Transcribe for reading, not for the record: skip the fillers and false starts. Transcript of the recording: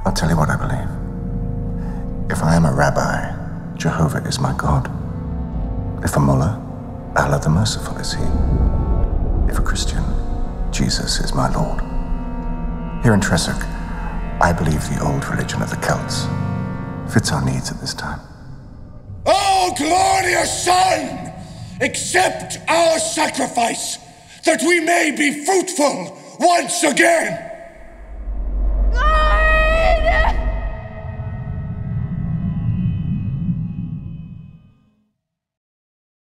I'll tell you what I believe. If I am a rabbi, Jehovah is my God. If a mullah, Allah the Merciful is He. If a Christian, Jesus is my Lord. Here in Tressock, I believe the old religion of the Celts fits our needs at this time. Oh, glorious Son! Accept our sacrifice, that we may be fruitful once again!